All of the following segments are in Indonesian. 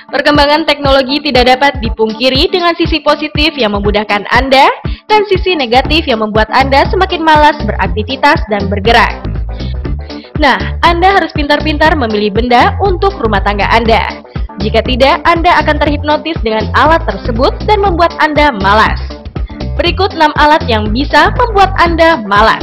Perkembangan teknologi tidak dapat dipungkiri dengan sisi positif yang memudahkan Anda dan sisi negatif yang membuat Anda semakin malas beraktivitas dan bergerak. Nah, Anda harus pintar-pintar memilih benda untuk rumah tangga Anda. Jika tidak, Anda akan terhipnotis dengan alat tersebut dan membuat Anda malas. Berikut 6 alat yang bisa membuat Anda malas.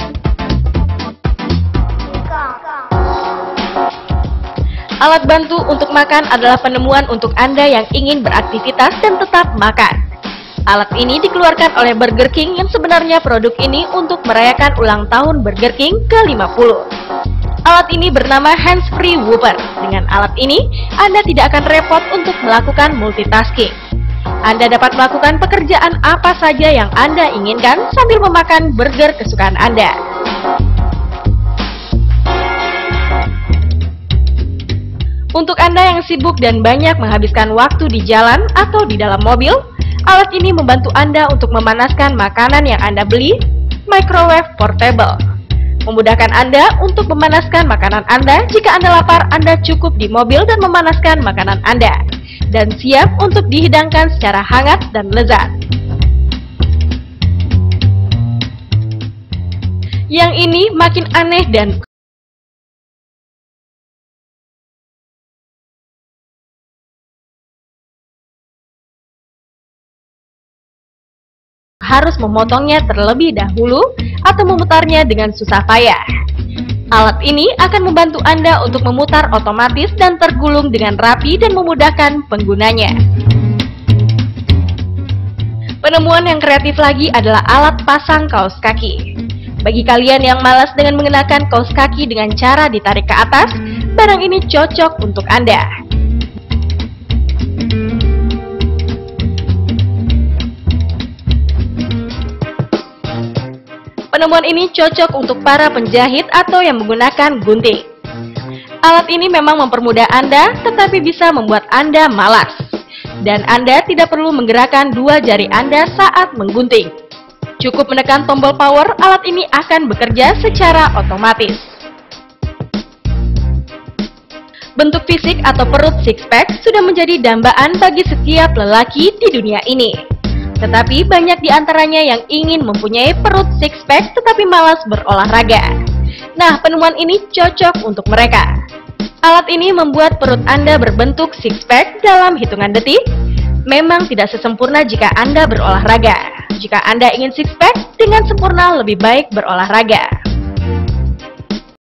Alat bantu untuk makan adalah penemuan untuk Anda yang ingin beraktivitas dan tetap makan. Alat ini dikeluarkan oleh Burger King yang sebenarnya produk ini untuk merayakan ulang tahun Burger King ke-50. Alat ini bernama Hands Free Whopper. Dengan alat ini, Anda tidak akan repot untuk melakukan multitasking. Anda dapat melakukan pekerjaan apa saja yang Anda inginkan sambil memakan burger kesukaan Anda. Untuk Anda yang sibuk dan banyak menghabiskan waktu di jalan atau di dalam mobil, alat ini membantu Anda untuk memanaskan makanan yang Anda beli, microwave portable. Memudahkan Anda untuk memanaskan makanan Anda. Jika Anda lapar, Anda cukup di mobil dan memanaskan makanan Anda, dan siap untuk dihidangkan secara hangat dan lezat. Yang ini makin aneh dan harus memotongnya terlebih dahulu atau memutarnya dengan susah payah. Alat ini akan membantu Anda untuk memutar otomatis dan tergulung dengan rapi dan memudahkan penggunanya. Penemuan yang kreatif lagi adalah alat pasang kaos kaki. Bagi kalian yang malas dengan mengenakan kaos kaki dengan cara ditarik ke atas, barang ini cocok untuk Anda. Penemuan ini cocok untuk para penjahit atau yang menggunakan gunting. Alat ini memang mempermudah Anda, tetapi bisa membuat Anda malas. Dan Anda tidak perlu menggerakkan dua jari Anda saat menggunting. Cukup menekan tombol power, alat ini akan bekerja secara otomatis. Bentuk fisik atau perut six pack sudah menjadi dambaan bagi setiap lelaki di dunia ini. Tetapi banyak di antaranya yang ingin mempunyai perut six pack tetapi malas berolahraga. Nah, penemuan ini cocok untuk mereka. Alat ini membuat perut Anda berbentuk six pack dalam hitungan detik. Memang tidak sesempurna jika Anda berolahraga. Jika Anda ingin six pack, dengan sempurna lebih baik berolahraga.